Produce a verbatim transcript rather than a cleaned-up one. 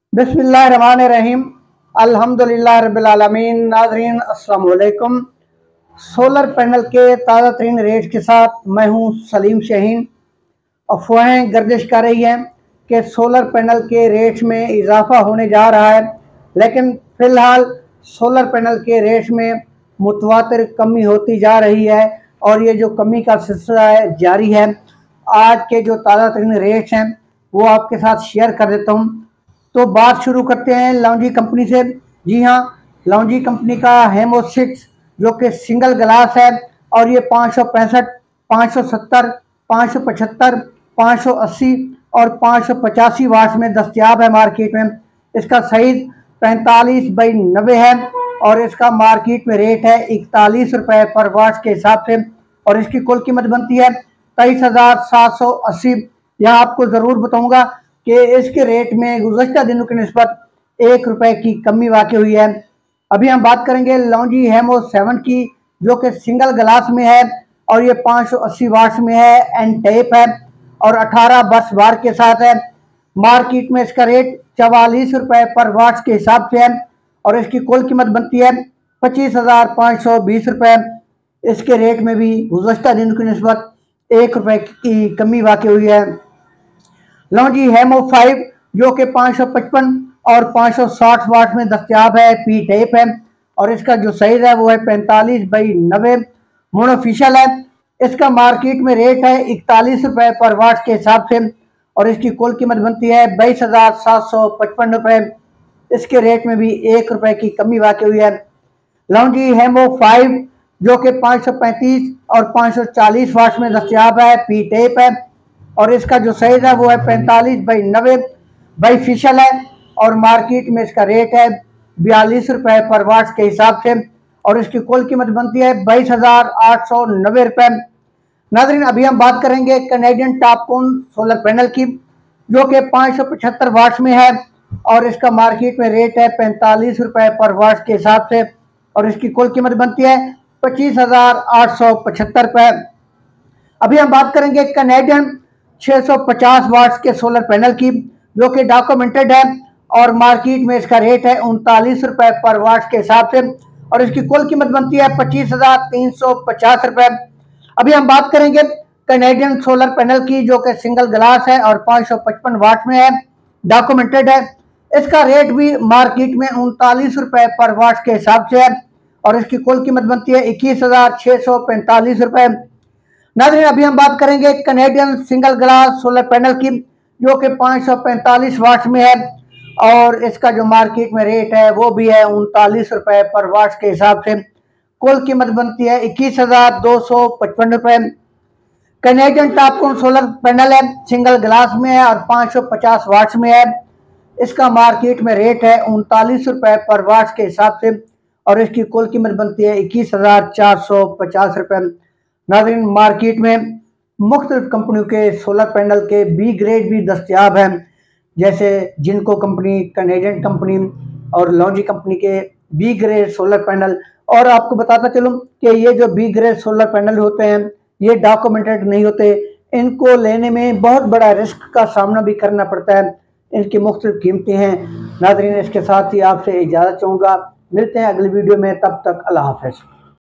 बिस्मिल्लाहिर्रहमानिर्रहीम। अल्हम्दुलिल्लाह रब्बिल आलमीन। नाज़रीन अस्सलाम वालेकुम। सोलर पैनल के ताज़ा तरीन रेट के साथ मैं हूँ सलीम शाहीन। अफवाहें गर्दिश कर रही हैं कि सोलर पैनल के रेट में इजाफा होने जा रहा है, लेकिन फ़िलहाल सोलर पैनल के रेट में मुतवातिर कमी होती जा रही है और ये जो कमी का सिलसिला है जारी है। आज के जो ताज़ा तरीन रेट हैं वो आपके साथ शेयर कर देता हूँ। तो बात शुरू करते हैं लॉन्जी कंपनी से। जी हाँ, लॉन्जी कंपनी का हेमो सिक्स जो कि सिंगल ग्लास है और ये पाँच सौ पैंसठ, पाँच सौ सत्तर, पाँच सौ पचहत्तर, पाँच सौ अस्सी और पाँच सौ पचासी वाट में दस्तियाब है मार्केट में। इसका साइज पैंतालीस बाई नब्बे है और इसका मार्केट में रेट है इकतालीस रुपये पर वाट के हिसाब से और इसकी कुल कीमत बनती है तेईस हज़ार सात सौ अस्सी। यहाँ आपको ज़रूर बताऊँगा कि इसके रेट में गुज़श्ता दिनों की निस्बत एक रुपये की कमी वाक़ई हुई है। अभी हम बात करेंगे लॉन्जी हेमो सेवन की जो कि सिंगल ग्लास में है और ये पाँच सौ अस्सी वाट्स में है, एंड टेप है और अठारह बस बार के साथ है। मार्केट में इसका रेट चवालीस रुपये पर वाट के हिसाब से है और इसकी कुल कीमत बनती है पच्चीस हज़ार पाँच सौ बीस रुपये। इसके रेट में भी गुज़श्ता दिनों की निस्बत एक रुपये की कमी वाक़ई हुई है। लॉन्जी हेमो फाइव जो कि पाँच सौ पचपन और पाँच सौ साठ वाट में दस्तियाब है, पी टेप है और इसका जो साइज है वो है पैंतालीस बाई नब्बे, मोनोफिशियल है। इसका मार्केट में रेट है इकतालीस रुपये पर वाट के हिसाब से और इसकी कुल कीमत बनती है बाईस हज़ार सात सौ पचपन रुपये। इसके रेट में भी एक रुपये की कमी वाक़ई हुई है। लॉन्जी हेमो फाइव जो कि पाँच सौ पैंतीस और पाँच सौ चालीस वाट में दस्तियाब है, पी टेप है और इसका जो साइज है वो है पैंतालीस बाई नब्बे बाई फिशल है और मार्केट में इसका रेट है बयालीस रुपये पर वाट के हिसाब से और इसकी कुल कीमत बनती है बाईस हज़ार आठ सौ नब्बे रुपये। नाज़रीन, अभी हम बात करेंगे कैनेडियन टॉपकॉन सोलर पैनल की जो कि पाँच सौ पचहत्तर वाट में है और इसका मार्केट में रेट है पैंतालीस रुपये पर वाट के हिसाब से और इसकी कुल कीमत बनती है पच्चीस हज़ार आठ सौ पचहत्तर रुपये। अभी हम बात करेंगे कैनेडियन छः सौ पचास वाट्स के सोलर पैनल की जो कि डॉक्यूमेंटेड है और मार्केट में इसका रेट है उनतालीस रुपये पर वाट के हिसाब से और इसकी कुल कीमत बनती है पच्चीस हज़ार तीन सौ पचास रुपये। अभी हम बात करेंगे कैनेडियन सोलर पैनल की जो कि सिंगल ग्लास है और पाँच सौ पचपन वाट में है, डॉक्यूमेंटेड है। इसका रेट भी मार्केट में उनतालीस रुपये पर वाट के हिसाब से है और इसकी कुल कीमत बनती है इक्कीस हज़ार छः सौ पैंतालीस रुपये। नाज़रीन, अभी हम बात करेंगे Canadian single glass solar panel की जो कि पाँच सौ पैंतालीस वाट में है और इसका जो मार्केट में रेट है वो भी है उनतालीस रुपये पर वाट के हिसाब से। कुल कीमत बनती है इक्कीस हज़ार दो सौ पचपन रुपये। कैनेडियन टॉपकॉन सोलर पैनल है, सिंगल ग्लास में है और पाँच सौ पचास वाट्स में है। इसका मार्केट में रेट है उनतालीस रुपये पर वाट के हिसाब से और इसकी कुल कीमत बनती है इक्कीस हज़ार चार सौ पचास रुपये। नाज़रीन, मार्केट में मुख्तलिफ कंपनियों के सोलर पैनल के बी ग्रेड भी दस्तियाब हैं, जैसे जिनको कंपनी, कैनेडियन कंपनी और लॉन्जी कंपनी के बी ग्रेड सोलर पैनल। और आपको बताता चलूँ कि ये जो बी ग्रेड सोलर पैनल होते हैं ये डॉक्यूमेंटेड नहीं होते, इनको लेने में बहुत बड़ा रिस्क का सामना भी करना पड़ता है, इनकी मुख्तलिफ कीमतें हैं। नाज़रीन, इसके साथ ही आपसे इजाज़त चाहूँगा, मिलते हैं अगली वीडियो में, तब तक अल्लाह हाफ़िज़।